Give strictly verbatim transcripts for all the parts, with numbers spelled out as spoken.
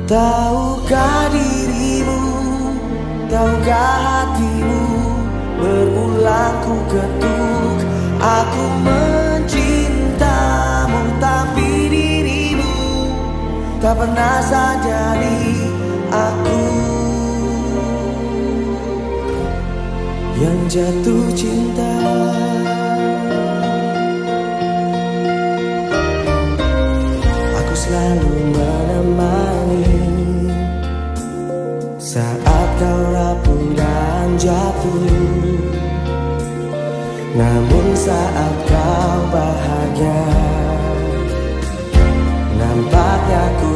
Tahukah dirimu, tahukah hatimu, berulang ku ketuk. Aku mencintamu, tapi dirimu tak pernah sadari. Aku yang jatuh cinta. Aku selalu menemani saat kau rapuh dan jatuh. Namun saat kau bahagia, nampaknya ku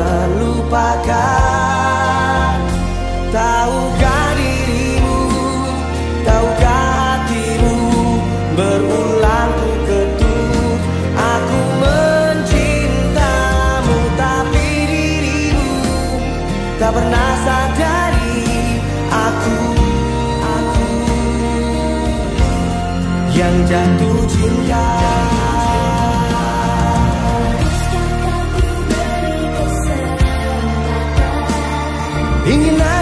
terlupakan. Tahukah dirimu, tahukah hatimu, berulang ku ketuk. Aku mencintamu, tapi dirimu tak pernah sadari. Aku, aku yang jatuh cinta. Ingin